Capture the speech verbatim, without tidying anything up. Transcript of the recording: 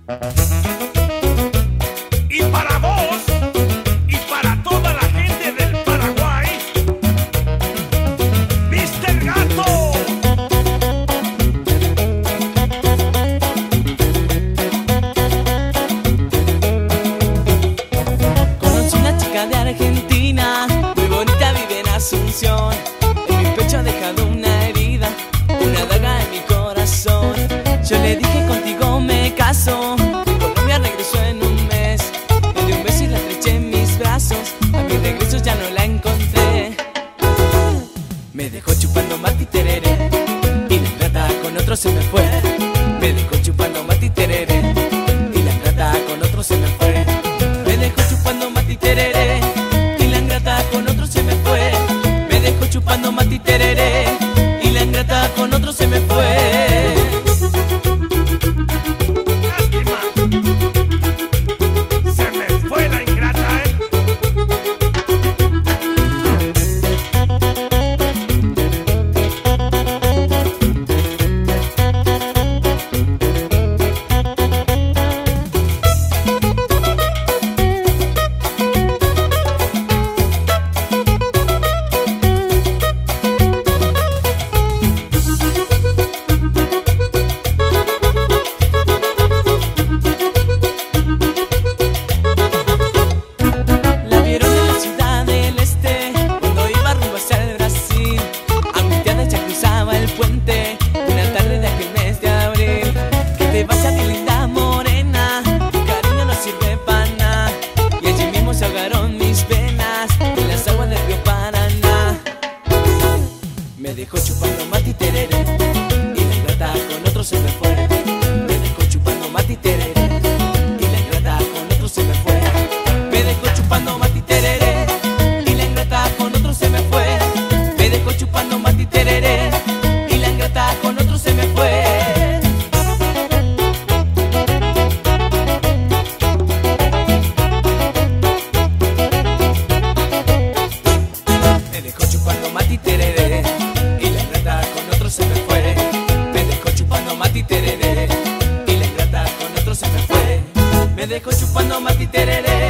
Y para vos y para toda la gente del Paraguay, míster Gato. Conocí una chica de Argentina, muy bonita, vive en Asunción. En mi pecho ha dejado una herida, una daga en mi corazón. Yo le dije contigo me caso, Colombia regresó en un mes. Le di un beso y la estreché en mis brazos, a mi regreso ya no la encontré. Me dejó chupando mati tereré, y la ingrata con otro se me fue. Me dejó chupando mati tereré, y la ingrata con otro se me fue. Me dejó chupando mati tereré, y la ingrata con otro se me fue. Me dejó chupando mati tereré, y la ingrata con otro se me fue. Lástima, se me fue la ingrata, ¿eh? La vieron en la ciudad del este, cuando iba rumbo hacia el Brasil. Angustiada ya cruzaba el puente, una tarde de aquel mes de abril. Que te vaya mi linda morena, tu cariño no sirve para nada. Y allí mismo se ahogaron mis penas, en las aguas del río Paraná. Me dejó chupando mati tereré, y la ingrata con otro se me fue. Me dejó chupando mati tereré, y la ingrata con otro se me fue. Me dejó chupando mati tereré, y la ingrata con otro se me fue. Me dejó chupando mati tereré, y la ingrata con otro se me fue. Me dejó chupando mati tereré, y la ingrata con otro se me fue. Me dejó chupando mati tereré, y la ingrata con otro se me fue. Me dejó chupando mati tereré,